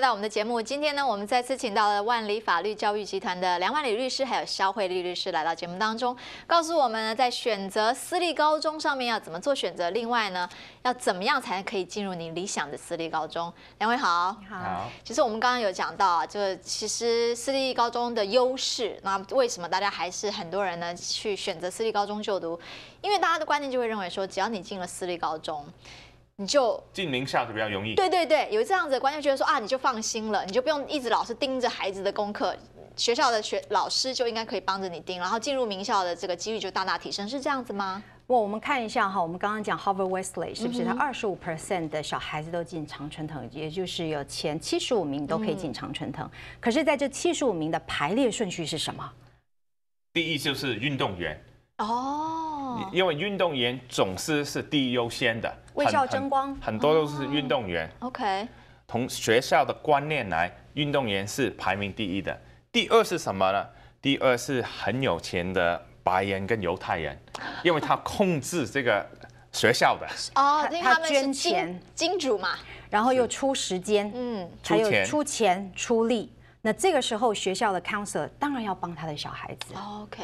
到我们的节目。今天呢，我们再次请到了万里法律教育集团的梁万里律师，还有肖慧丽律师来到节目当中，告诉我们呢，在选择私立高中上面要怎么做选择。另外呢，要怎么样才可以进入你理想的私立高中？两位好。 好。 其实我们刚刚有讲到啊，这其实私立高中的优势，那为什么大家还是很多人呢去选择私立高中就读？因为大家的观念就会认为说，只要你进了私立高中，你就进名校就比较容易。 对对对，有这样子的观念，觉得说啊，你就放心了，你就不用一直老是盯着孩子的功课，学校的老师就应该可以帮着你盯，然后进入名校的这个几率就大大提升，是这样子吗？ 我们看一下哈，我们刚刚讲 Harvard Wesley 是不是？它25% 的小孩子都进常春藤，也就是有前75名都可以进常春藤。可是，在这75名的排列顺序是什么？ 第一就是运动员。 哦， 因为运动员总是第一优先的， 为校争光， 很多都是运动员。 OK， 从学校的观念来，运动员是排名第一的。第二是什么呢？第二是很有钱的白人跟犹太人，因为他控制这个学校的。 哦，因为他们是捐钱金主嘛， 然后又出时间，还有出钱出力。那这个时候，学校的 counselor 当然要帮他的小孩子。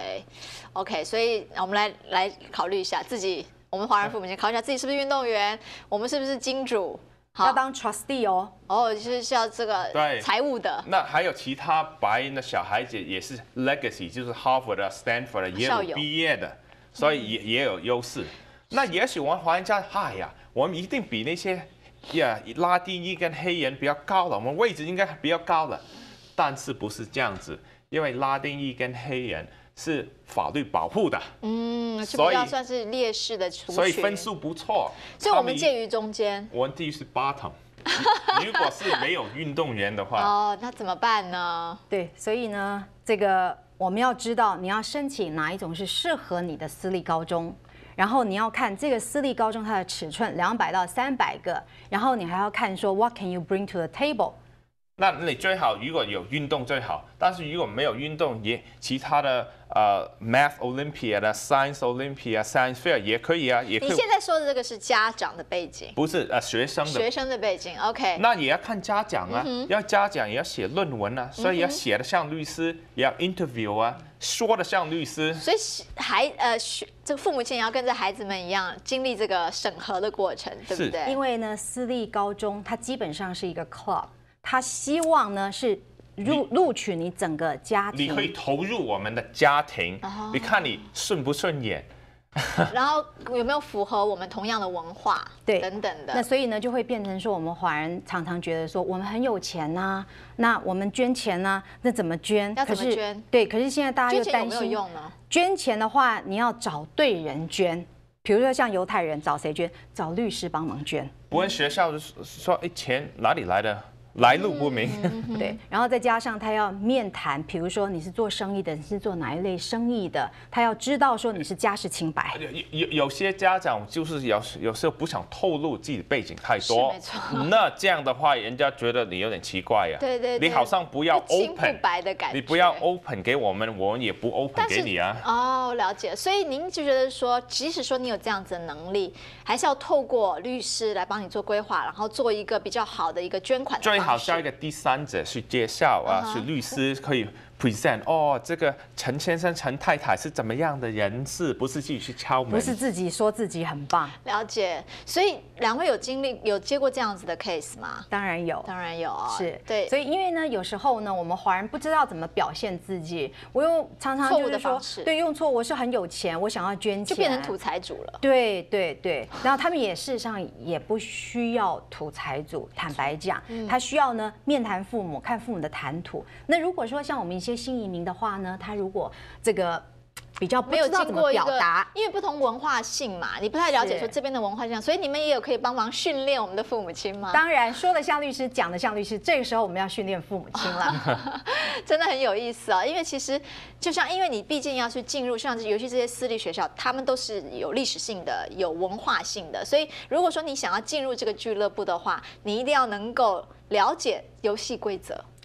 OK， 所以我们来考虑一下自己，我们华人父母亲考虑一下自己是不是运动员，我们是不是金主， 要当 trustee 哦。 就是要这个财务的。 那还有其他白人的小孩子也是 legacy， 就是 Harvard 啊、Stanford 啊也有毕业的，所以也有优势。那也许我们华人家，哎呀，我们一定比那些拉丁裔跟黑人比较高了，我们位置应该比较高了。但是不是这样子？因为拉丁裔跟黑人是法律保护的， 所以算是劣势的族群， 所以分数不错。 所以我们介于中间。 我们第一是 bottom。如果是没有运动员的话， 那怎么办呢？ 对，所以呢，这个我们要知道你要申请哪一种是适合你的私立高中。然后你要看这个私立高中它的尺寸200到300个，然后你还要看说 What can you bring to the table？ 那你最好如果有运动最好，但是如果没有运动，其他的Math Olympia 的 Science Olympia、Science Fair 也可以啊，也可以。 你现在说的这个是家长的背景， 不是学生的背景。OK， 那也要看家长啊，要家长也要写论文啊，所以要写的像律师，也要 interview 啊，说的像律师。 所以这个父母亲也要跟着孩子们一样经历这个审核的过程，对不对？ 因为呢，私立高中它基本上是一个 club。他希望呢是录取你整个家庭， 你可以投入我们的家庭，你看你顺不顺眼， 然后有没有符合我们同样的文化， 对， 等等的。 那所以呢，就会变成说，我们华人常常觉得说，我们很有钱呐，那我们捐钱呐，那怎么捐？ 要怎么捐？ 对，可是现在大家又担心， 捐钱有没有用呢？ 捐钱的话，你要找对人捐。比如说像犹太人找谁捐？找律师帮忙捐。 不问学校说，钱哪里来的？来路不明， 对，然后再加上他要面谈，比如说你是做生意的，你是做哪一类生意的，他要知道说你是家世清白。 有些家长就是有时候不想透露自己的背景太多， 没错。 那这样的话，人家觉得你有点奇怪呀。 对， 你好像不要 open 不白的感觉， 你不要 open 给我们，我们也不 open 给你啊。 了解。所以您就觉得说，即使说你有这样子的能力，还是要透过律师来帮你做规划，然后做一个比较好的一个捐款的方式。 最好叫一个第三者去介绍啊，是律师可以 present 这个陈先生、陈太太是怎么样的人士，不是自己去敲门， 不是自己说自己很棒。 了解。所以两位有接过这样子的 case 吗？ 当然有， 当然有啊。 是， 对。 所以因为呢，有时候呢，我们华人不知道怎么表现自己，我又常常就是说，对，用错，我是很有钱，我想要捐钱， 就变成土财主了。 对，然后他们也事实上也不需要土财主，坦白讲，他需要呢面谈父母，看父母的谈吐。那如果说像我们一些新移民的话呢，他如果这个比较不知道怎么表达， 因为不同文化性嘛，你不太了解说这边的文化性，所以你们也有可以帮忙训练我们的父母亲吗？ 当然，说的像律师，讲的像律师，这个时候我们要训练父母亲了， 真的很有意思啊！因为其实就像，因为你毕竟要去进入像尤其这些私立学校，他们都是有历史性的、有文化性的，所以如果说你想要进入这个俱乐部的话，你一定要能够了解游戏规则。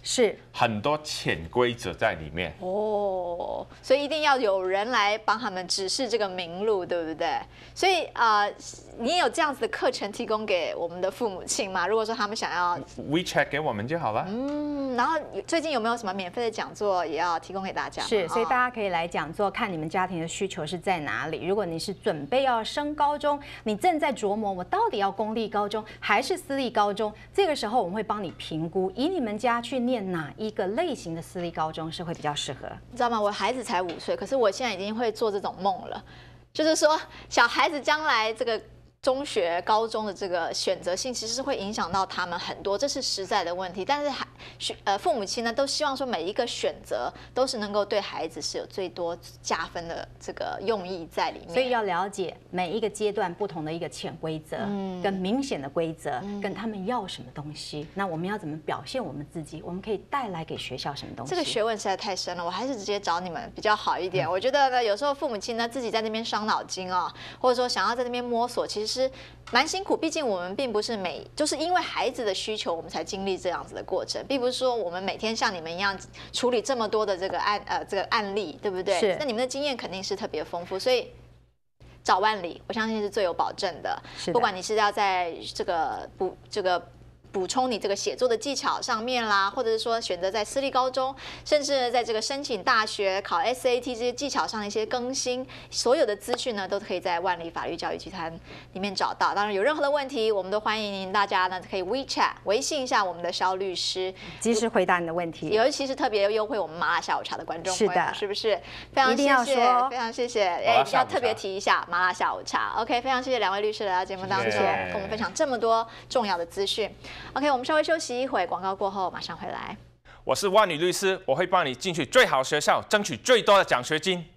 是很多潜规则在里面。 哦，所以一定要有人来帮他们指示这个明路，对不对？所以你也有这样子的课程提供给我们的父母亲吗？如果说他们想要 WeChat 给我们就好了。 然后最近有没有什么免费的讲座也要提供给大家？ 是，所以大家可以来讲座，看你们家庭的需求是在哪里。如果你是准备要升高中，你正在琢磨我到底要公立高中还是私立高中，这个时候我们会帮你评估，以你们家去念哪一个类型的私立高中是会比较适合。 你知道吗？我孩子才5岁，可是我现在已经会做这种梦了，就是说小孩子将来这个中学、高中的这个选择性，其实是会影响到他们很多，这是实在的问题。但是父母亲呢，都希望说每一个选择都是能够对孩子是有最多加分的这个用意在里面。 所以要了解每一个阶段不同的一个潜规则，跟明显的规则，跟他们要什么东西，那我们要怎么表现我们自己，我们可以带来给学校什么东西。 这个学问实在太深了，我还是直接找你们比较好一点。我觉得呢，有时候父母亲呢自己在那边伤脑筋啊，或者说想要在那边摸索，其实是蛮辛苦。毕竟我们并不是就是因为孩子的需求，我们才经历这样子的过程，并不是说我们每天像你们一样处理这么多的这个案例，对不对？ 是。 那你们的经验肯定是特别丰富，所以找万里，我相信是最有保证的。 是的。 不管你是要在补充你这个写作的技巧上面啦，或者是说选择在私立高中，甚至在这个申请大学、考 SAT 这些技巧上的一些更新，所有的资讯呢，都可以在万里法律教育集团里面找到。当然，有任何的问题，我们都欢迎大家呢可以 WeChat 微信一下我们的肖律师， 及时回答你的问题。 尤其是特别优惠我们麻辣下午茶的观众朋友，是不是？非常谢谢， 一定要说， 非常谢谢。要特别提一下麻辣下午茶。OK， 非常谢谢2位律师来到节目当中，跟我们分享这么多重要的资讯。OK， 我们稍微休息一会，广告过后马上回来。 我是万里律师，我会帮你进去最好学校，争取最多的奖学金。